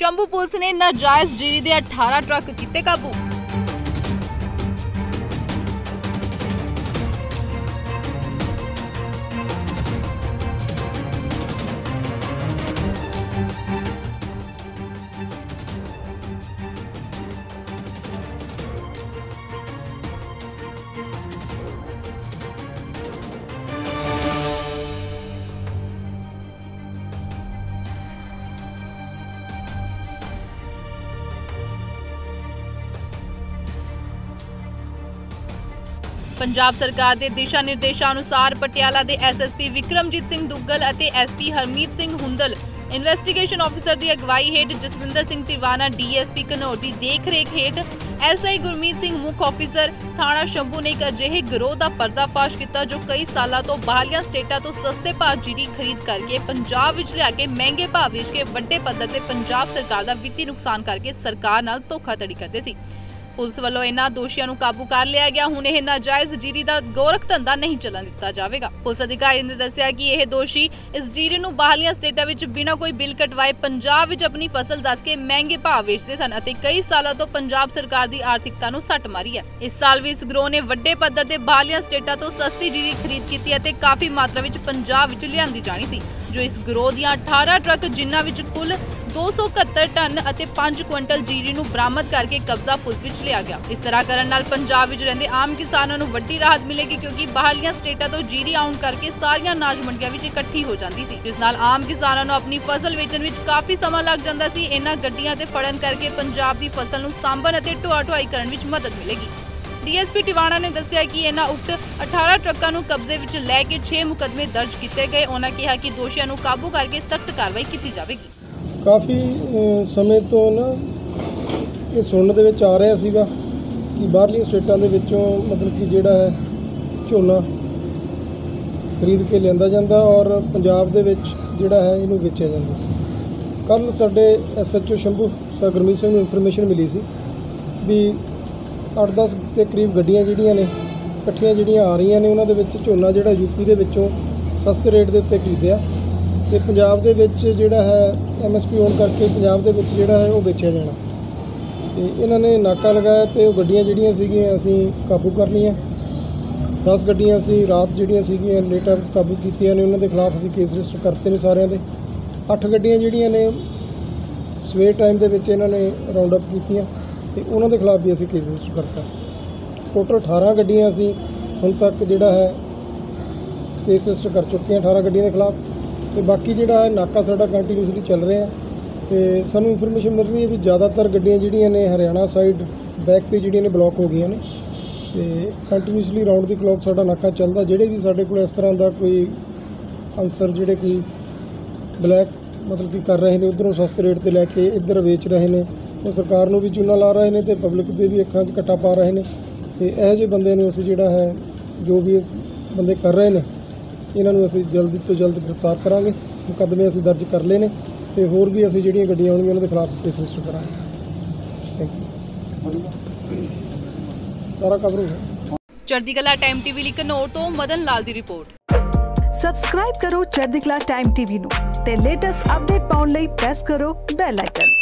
Shambhu police ने नाजायज जीरी दे 18 truck कीते काबू। पंजाब सरकार के दिशा निर्देशों अनुसार पटियाला के SSP विक्रमजीत सिंह दुग्गल और SP Harmeet Singh Hundal investigation officer की अगवाई हेठ जसविंदर सिंह तिवाना DSP घनौर की देख रेख हेठ SI गुरमीत सिंह मुख ऑफिसर थाना शंभू ने एक अजिहे गिरोह का पर्दाफाश किया जो कई सालों तो बाहरलियां स्टेटां तो सस्ते भाव जीरी खरीद करके पंजाब विच लिया के महंगे भाव वेच के वड्डे पद्धर ते पंजाब सरकार का वित्ती नुकसान करके सरकार नाल धोखाधड़ी करते सी। पुलिस वालों इन्हां दोषियों नूं काबू कर लिया गया। हुण यह नाजायज जीरी का गोरख धंधा नहीं चलन दिता जाएगा। पुलिस अधिकारी ने दस्सिया कि यह दोषी इस जीरी नूं बाहरलियां स्टेटां विच बिना कोई बिल कटवाए पंजाब विच अपनी फसल दस के महंगे भाव वेचते सन अते कई सालों तो पंजाब सरकार की आर्थिकता नूं सट मारी है। इस साल भी इस गिरोह ने वड्डे पद्धर ते बाहरलियां स्टेटां तो सस्ती जीरी खरीद की अते काफी मात्रा विच पंजाब विच लिआंदी जानी सी। जो इस गिरोह दीआं 18 ट्रक जिन्हां विच कुल 271 टन और 5 क्विंटल जीरी नूं बरामद करके कब्जा पुलिस विच लिया गया। इस तरह करन नाल पंजाब विच रहिंदे आम किसानां नूं वड्डी राहत मिलेगी क्योंकि बाहरलियां स्टेटां तो जीरी आउण करके सारियां अनाज मंडियां विच इकट्ठी हो जांदी सी, जिस नाल आम किसानां नूं अपनी फसल वेचण विच काफी समा लग जांदा सी। इन्हां गड्डियां ते फड़न करके पंजाब दी फसल नूं सांभण अते ढोआ-ढुआई करन विच मदद मिलेगी। DSP टिवाणा ने दस्सिया कि इन्हां उक्त 18 ट्रकां नूं कब्जे विच लै के 6 मुकदमे दर्ज किए गए। उन्हां कहा कि दोषियों नूं काबू करके सख्त कार्रवाई की जाएगी। काफ़ी समय तो ना ये सुनने दे विच आ रहा सीगा कि बाहरली स्टेटां दे विचों मतलब कि जिहड़ा है झोना खरीद के लिआंदा जांदा और पंजाब दे विच जिहड़ा है इहनूं वेचिया जांदा। कल साडे SHO शंभू सर गुरमीत सिंह नूं इन्फॉर्मेशन मिली सी भी 8-10 के करीब गड्डियां जिहड़ियां ने इकट्ठियां जिहड़ियां आ रहीआं ने उन्हां दे विच झोना जिहड़ा UP दे विचों सस्ते रेट दे उत्ते खरीदिया ते पंजाब दे विच जिहड़ा है MSP होण करके पंजाब दे विच जिहड़ा है वो बेचिया जाना। ते इन्हां ने नाका लगाया ते गड्डियां जिहड़ियां सीगीआं असीं काबू कर लईआं। 10 गड्डियां असीं रात जिहड़ियां सीगीआं लेट काबू कीतियां ने, उन्हां दे खिलाफ असीं केस रजिस्टर करते ने सारिਆਂ दे। 8 गड्डियां जिहड़ियां ने सवेर टाइम दे विच इन्हां ने राउंड अप कीतियां ते उन्हां दे खिलाफ भी असीं केस रजिस्टर करता। टोटल 18 गड्डियां असीं हुण तक जिहड़ा है केस रजिस्टर कर चुके हैं 18 गड्डियां दे खिलाफ। तो बाकी जिहड़ा है नाका साडा कंटीन्यूसली चल रहा है तो सानूं इन्फॉर्मेशन मिल रही है भी ज़्यादातर गड्डियां जिहड़ियां ने हरियाणा साइड बैक ते जिहड़ियां ने ब्लॉक हो गई ने तो कंटीन्यूसली राउंड दी क्लॉक साडा नाका चलदा। जिहड़े भी साडे कोल इस तरह का कोई अनसर जिहड़े कोई ब्लैक मतलब कि कर रहे हैं उधरों सस्ते रेट ते लैके इधर वेच रहे हैं वो सरकार नूं भी चूना ला रहे हैं तो पब्लिक दे भी अखां 'च कट्टा पा रहे हैं। तो इहो जिहे बंदे नूं असीं जिहड़ा है जो भी बंदे कर रहे हैं इन्हों असीं जल्द तो जल्द गिरफ्तार करांगे। मुकदमे असीं दर्ज कर लए ने ते होर भी असीं जिहड़ियां गड्डियां आउणगीਆਂ उन्हां दे खिलाफ केस रजिस्टर करांगे। Thank you. सारा कवर हो गया। चढ़दी कला टाइम TV ਲਈ ਘਨੌਰ ਤੋਂ ਮਦਨ ਲਾਲ ਦੀ ਰਿਪੋर्ट। ਸਬਸਕ੍ਰਾਈਬ ਕਰੋ ਚੜ੍ਹਦੀ ਕਲਾ ਟਾਈਮ TV ਨੂੰ ਤੇ ਲੇਟੈਸਟ ਅਪਡੇਟ ਪਾਉਣ ਲਈ ਪ੍ਰੈਸ ਕਰੋ ਬੈਲ ਆਈਕਨ।